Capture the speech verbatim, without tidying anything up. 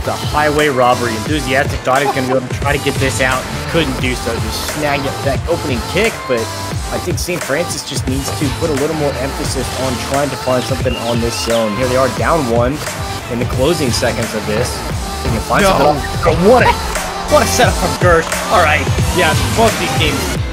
the highway robbery. Enthusiastic thought he was going to be able to try to get this out. Couldn't do so. Just snagged it that opening kick, but I think Saint Francis just needs to put a little more emphasis on trying to find something on this zone. Here they are down one in the closing seconds of this. They can find no. something. Oh, what a, what a setup from Gersh. All right. Yeah, both these games